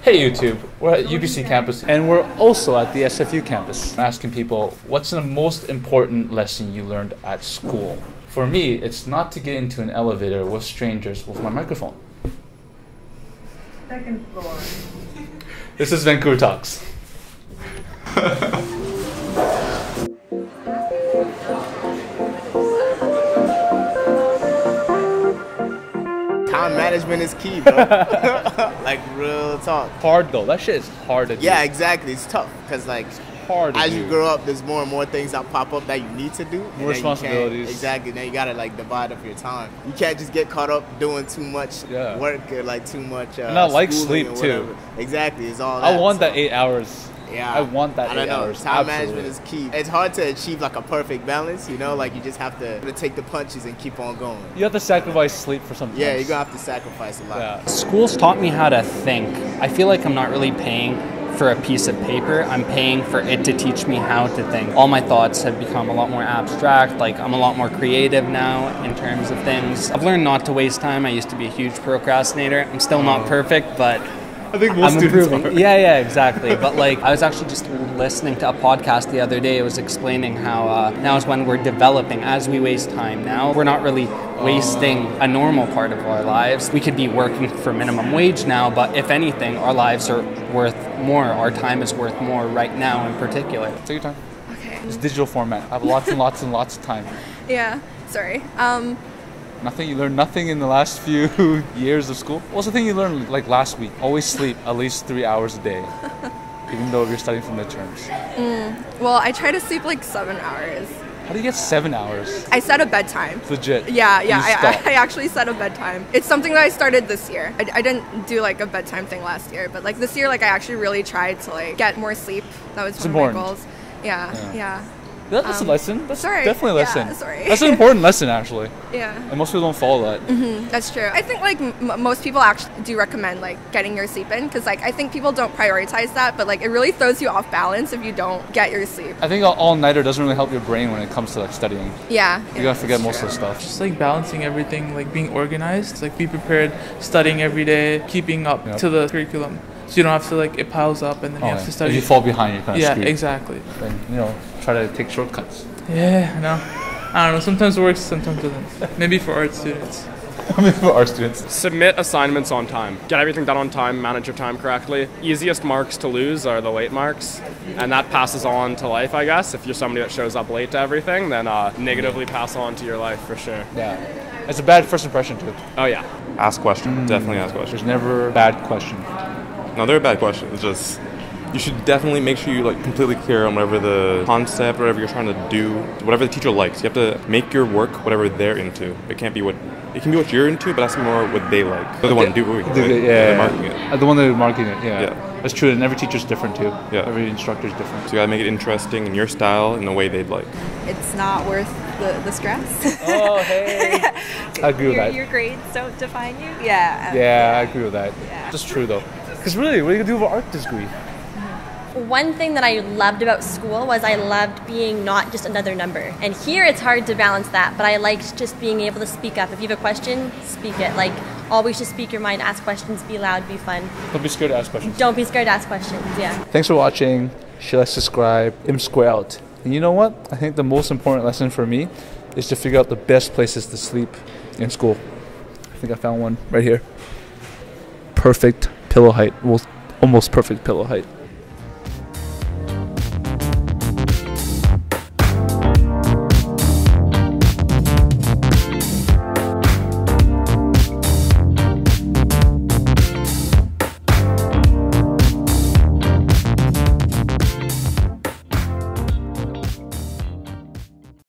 Hey YouTube, we're at UBC campus and we're also at the SFU campus. I'm asking people, what's the most important lesson you learned at school? For me, it's not to get into an elevator with strangers with my microphone. Second floor. This is Vancouver Talks. Time management is key, bro. Like, real talk. Hard though, that shit is hard to do. Yeah, exactly. It's tough because, like, Hard to as do. you grow up, there's more and more things that pop up that you need to do. More responsibilities. Exactly. Now you gotta like divide up your time. You can't just get caught up doing too much work or like too much. Not like sleep too. Exactly. It's all. That, I want that 8 hours. Yeah, I want that 8 hours. Time Absolutely. management is key. It's hard to achieve like a perfect balance, you know. Like you just have to take the punches and keep on going. You have to sacrifice sleep for something. Yeah, you're gonna have to sacrifice a lot. Yeah. School's taught me how to think. I feel like I'm not really paying for a piece of paper. I'm paying for it to teach me how to think. All my thoughts have become a lot more abstract. Like, I'm a lot more creative now in terms of things. I've learned not to waste time. I used to be a huge procrastinator. I'm still not perfect, but I think most I'm students improving. are. Yeah, exactly. But like, I was actually just listening to a podcast the other day. It was explaining how now is when we're developing. As we waste time now, we're not really wasting a normal part of our lives. We could be working for minimum wage now, but if anything, our lives are worth more. Our time is worth more right now in particular. Take your time. Okay. It's digital format. I have lots and lots and lots of time. Yeah, sorry. Nothing, you learned nothing in the last few years of school? What's the thing you learned like last week? Always sleep at least 3 hours a day, even though you're studying for midterms. Well, I try to sleep like 7 hours. How do you get 7 hours? I set a bedtime. It's legit. Yeah, You I actually set a bedtime. It's something that I started this year. I didn't do like a bedtime thing last year, but like this year, like I actually really tried to like get more sleep. That was one of my goals. Yeah. That's a lesson. That's sorry. definitely a lesson. Yeah, sorry. That's an important lesson, actually. Yeah. And most people don't follow that. That's true. I think like most people actually do recommend like getting your sleep in because like I think people don't prioritize that, but like it really throws you off balance if you don't get your sleep. I think all-nighter doesn't really help your brain when it comes to like studying. Yeah. You're gonna forget most of the stuff. Just like balancing everything, like being organized, like be prepared, studying every day, keeping up to the curriculum. So you don't have to like, it piles up and then you have to study. If you fall behind, you're kind of screwed. Yeah, exactly. Then, try to take shortcuts. Yeah, I know. I don't know, sometimes it works, sometimes it doesn't. Maybe for art students. For our students. Submit assignments on time. Get everything done on time, manage your time correctly. Easiest marks to lose are the late marks, and that passes on to life, I guess. If you're somebody that shows up late to everything, then negatively pass on to your life for sure. Yeah. It's a bad first impression too. Oh yeah. Ask questions. Definitely ask questions. There's never a bad question. No, they're a bad question. It's just, you should definitely make sure you're like completely clear on whatever the concept, whatever you're trying to do, whatever the teacher likes. You have to make your work whatever they're into. It can be what you're into, but that's more what they like. They're the one doing it. Right? They're marking it. The one that are marking it, yeah. That's true, and every teacher's different too. Yeah. Every instructor's different. So you gotta make it interesting in your style, in the way they'd like. It's not worth the stress. Oh, hey. I agree with that. Your grades don't define you? Yeah. Yeah, I agree with that. Yeah. That's true though. Because really, what are you going to do with an art degree? One thing that I loved about school was I loved being not just another number. And here it's hard to balance that, but I liked just being able to speak up. If you have a question, speak it. Like, always just speak your mind, ask questions, be loud, be fun. Don't be scared to ask questions. Don't be scared to ask questions, yeah. Thanks for watching. Share, like, subscribe, impsquared. And you know what? I think the most important lesson for me is to figure out the best places to sleep in school. I think I found one right here. Perfect pillow height. Well, almost perfect pillow height.